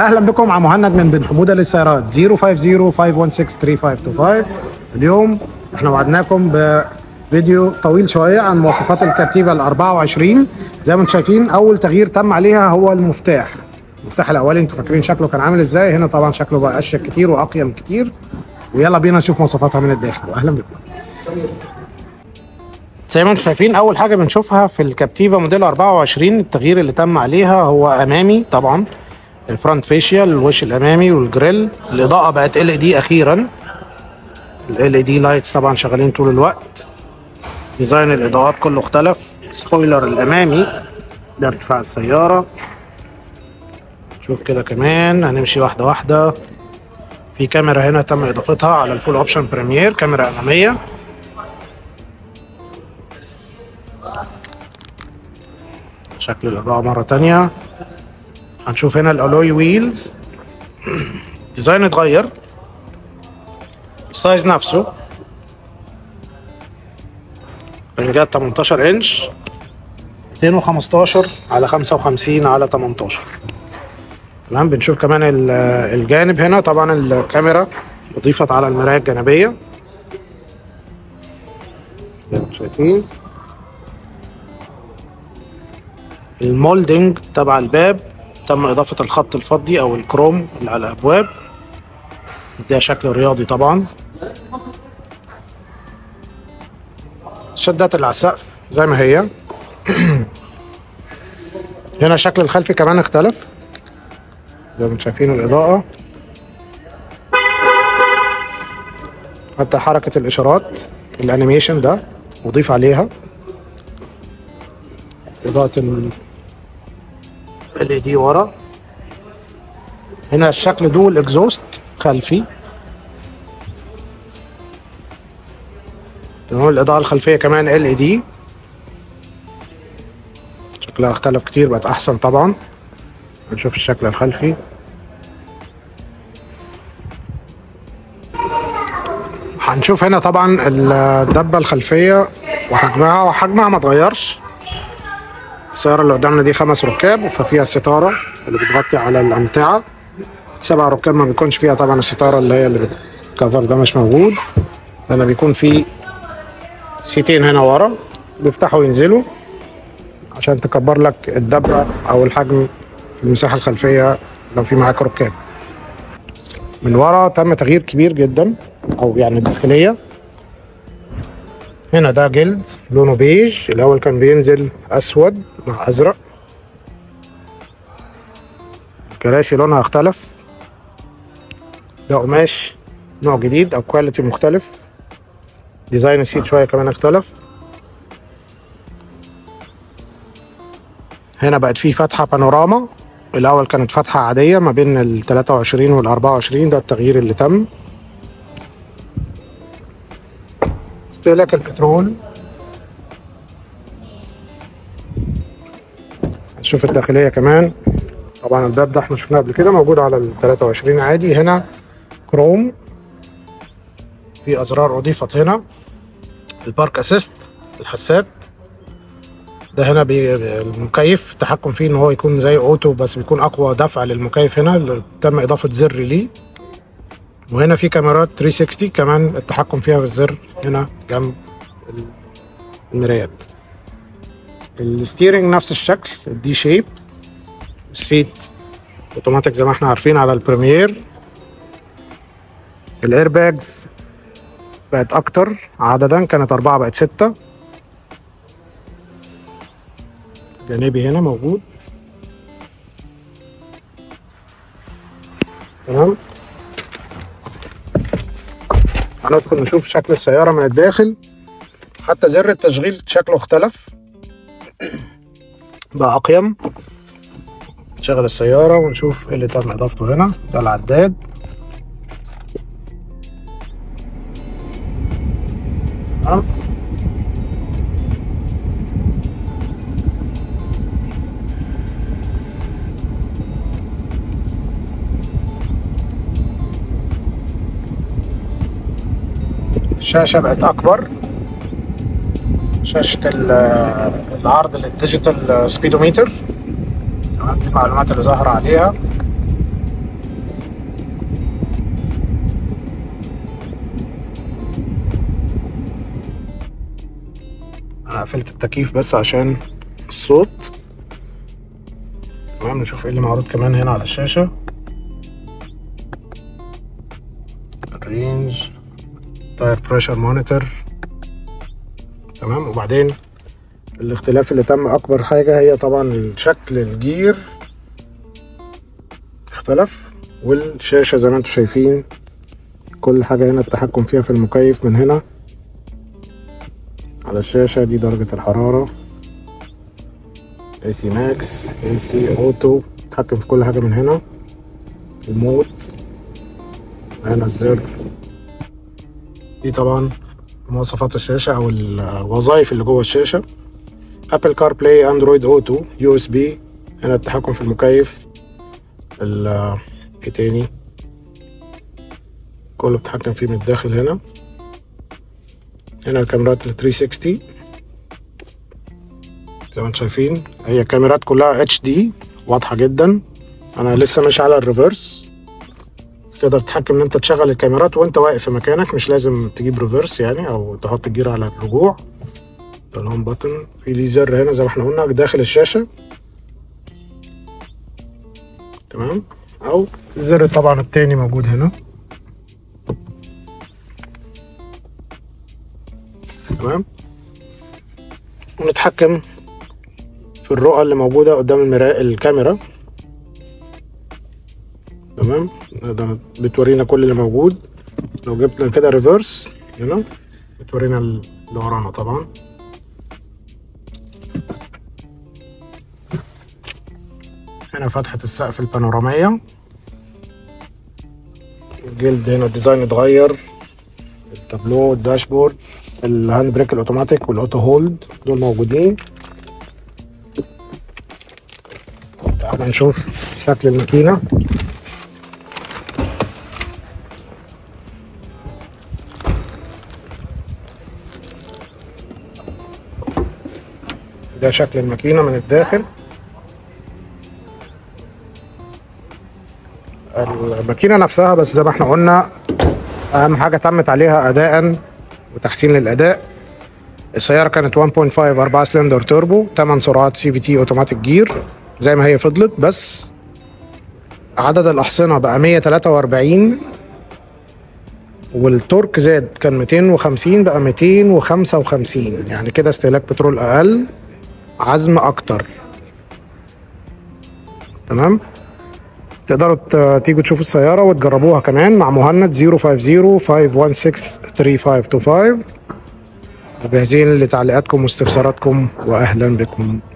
اهلا بكم مع مهند من بن حموده للسيارات 050-516-3525. اليوم احنا وعدناكم بفيديو طويل شويه عن مواصفات الكابتيفا ال 24. زي ما انتم شايفين اول تغيير تم عليها هو المفتاح. المفتاح الاولي انتم فاكرين شكله كان عامل ازاي؟ هنا طبعا شكله بقى اشيك كتير واقيم كتير. ويلا بينا نشوف مواصفاتها من الداخل. واهلا بكم. زي ما انتم شايفين اول حاجه بنشوفها في الكابتيفا موديل 24 التغيير اللي تم عليها هو امامي. طبعا الفرونت فيشيال، الوش الامامي والجريل. الاضاءه بقت LED اخيرا. LED لايتس طبعا شغالين طول الوقت. ديزاين الاضاءات كله اختلف. سبويلر الامامي ده ارتفاع السياره. شوف كده كمان هنمشي واحده واحده. في كاميرا هنا تم اضافتها على الفول اوبشن بريمير، كاميرا اماميه. شكل الاضاءه مره تانية. هنشوف هنا الالوي ويلز. ديزاين اتغير. السايز نفسه رنجات 18 انش 215 على 55 على 18. تمام. بنشوف كمان الجانب هنا. طبعا الكاميرا اضيفت على المرايه الجانبيه زي ما شايفين. المولدنج تبع الباب تم اضافه الخط الفضي او الكروم اللي على الابواب. ده شكل رياضي طبعا. الشدات اللي على السقف زي ما هي. هنا الشكل الخلفي كمان اختلف زي ما انتم شايفين. الاضاءه حتى حركه الاشارات الانيميشن ده اضيف عليها. اضاءه LED ورا. هنا الشكل دول اكزوست خلفي. تمام. الاضاءه الخلفيه كمان LED شكلها اختلف كتير، بقت احسن طبعا. هنشوف الشكل الخلفي. هنشوف هنا طبعا الدبه الخلفيه وحجمها ما اتغيرش. السياره اللي قدامنا دي 5 ركاب ففيها الستاره اللي بتغطي على الامتعه. 7 ركاب ما بيكونش فيها طبعا الستاره اللي بتكفر، ده مش موجود. لما بيكون في سيتين هنا ورا بيفتحوا وينزلوا عشان تكبر لك الدبه او الحجم في المساحه الخلفيه لو في معاك ركاب. من ورا تم تغيير كبير جدا او يعني الداخليه. هنا ده جلد لونه بيج. الاول كان بينزل اسود مع ازرق. الكراسي لونها اختلف. ده قماش نوع جديد او كواليتي مختلف. ديزاين السيت شويه كمان اختلف. هنا بقت فيه فتحه بانوراما. الاول كانت فتحه عاديه ما بين ال 23 وال 24. ده التغيير اللي تم. استهلاك البترول. هنشوف الداخليه كمان. طبعا الباب ده احنا شفناه قبل كده موجود على ال 23 عادي. هنا كروم. في ازرار اضيفت هنا. البارك اسيست الحسات ده هنا المكيف التحكم فيه ان هو يكون زي اوتو بس بيكون اقوى دفع للمكيف. هنا اللي تم اضافه زر ليه. وهنا في كاميرات 360 كمان التحكم فيها بالزر هنا جنب المرايات. الستيرنج نفس الشكل الدي شيب. السيت اوتوماتيك زي ما احنا عارفين على البريمير. الاير باجز بقت اكتر عددا، كانت 4 بقت 6. جانبي هنا موجود. تمام. هندخل نشوف شكل السيارة من الداخل. حتى زر التشغيل شكله اختلف بقى أقيم. نشغل السيارة ونشوف ايه اللي تم إضافته هنا. ده العداد. تمام. الشاشة بقت أكبر. شاشة العرض للديجيتال سبيدوميتر. تمام. دي المعلومات اللي ظاهرة عليها. انا قفلت التكييف بس عشان الصوت. تمام، نشوف ايه اللي معروض كمان هنا على الشاشة. الرينج، تاير بريشر مونيتور. تمام، وبعدين الاختلاف اللي تم اكبر حاجة هي طبعا الشكل الجير اختلف، والشاشة زي ما انتم شايفين كل حاجة هنا التحكم فيها في المكيف من هنا على الشاشة. دي درجة الحرارة، AC Max، AC Auto، تحكم في كل حاجة من هنا. المود هنا، الزر. دي طبعا مواصفات الشاشة أو الوظائف اللي جوه الشاشة. أبل كار بلاي، أندرويد أوتو، USB. هنا التحكم في المكيف. ايه تاني، كله بتحكم فيه من الداخل هنا. هنا الكاميرات ال 360 زي ما انتم شايفين، هي كاميرات كلها HD واضحة جدا. انا لسه مش على الريفرس، تقدر تتحكم ان انت تشغل الكاميرات وانت واقف في مكانك، مش لازم تجيب ريفرس يعني او تحط الجير على الرجوع. ده الهوم بutton، في ليه زر هنا زي ما احنا قلنا داخل الشاشة. تمام، او الزر طبعا التاني موجود هنا. تمام، ونتحكم في الرؤى اللي موجودة قدام المراية الكاميرا. تمام، ده بتورينا كل اللي موجود. لو جبنا كده ريفرس هنا بتورينا اللي ورانا طبعا. هنا فتحة السقف البانورامية. الجلد هنا الديزاين اتغير. التابلو، الداشبورد، الهاند بريك الاوتوماتيك والاوتو هولد دول موجودين. تعالى نشوف شكل الماكينة. ده شكل الماكينة من الداخل. الماكينة نفسها بس زي ما احنا قلنا اهم حاجة تمت عليها اداء وتحسين للاداء. السيارة كانت 1.5 4 سلندر توربو، 8 سرعات CVT اوتوماتيك جير زي ما هي فضلت، بس عدد الاحصنة بقى 143 والتورك زاد، كان 250 بقى 255، يعني كده استهلاك بترول اقل، عزم اكتر. تمام، تقدروا تيجوا تشوفوا السيارة وتجربوها كمان مع مهند 050-516-3525، وجاهزين لتعليقاتكم واستفساراتكم، واهلا بكم.